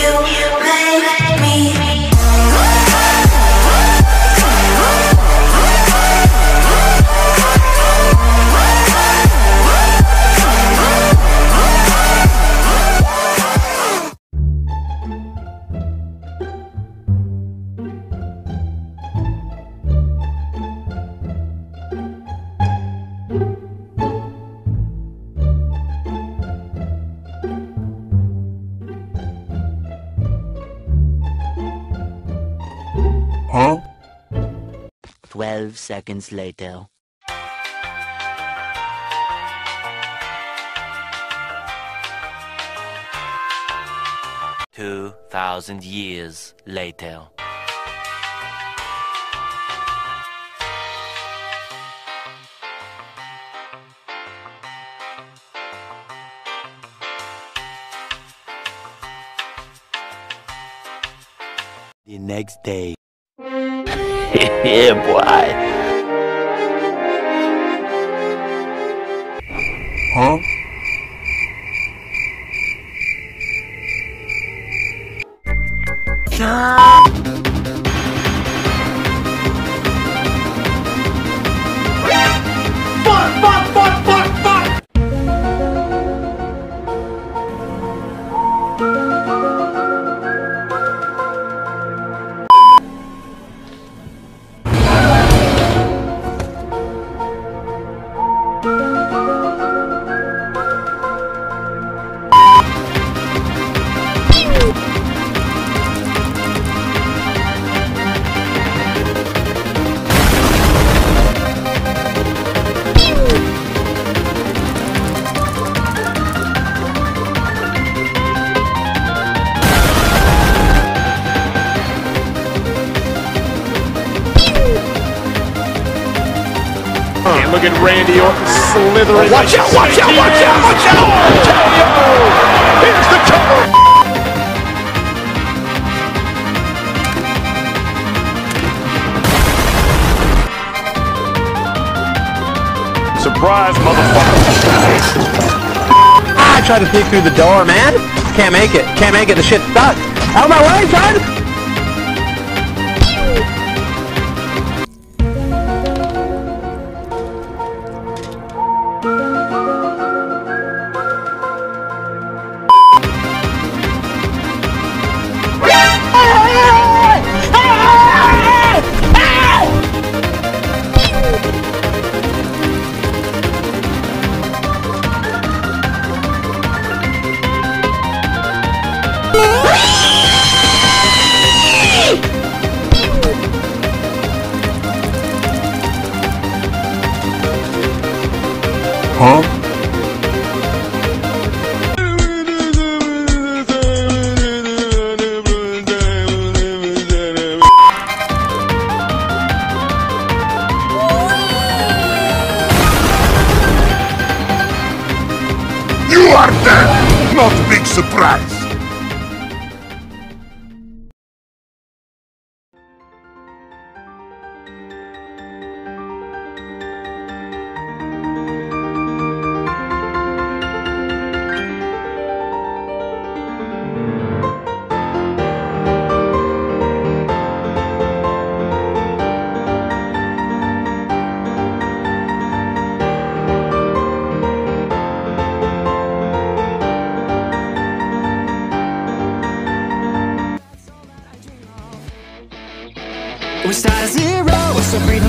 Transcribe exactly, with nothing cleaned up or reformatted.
Huh? Twelve seconds later. Two thousand years later. The next day. Yeah, boy. Huh? Fuck, fuck, fuck, fuck, fuck! And look at Randy Orton slithering. Oh, watch out, watch out, watch out, watch out! Here's the cover! Surprise, motherfucker! I tried to peek through the door, man. Can't make it. Can't make it. The shit's stuck. Out of my way, son! Huh? You are dead! Not a big surprise! We start at zero, we're so free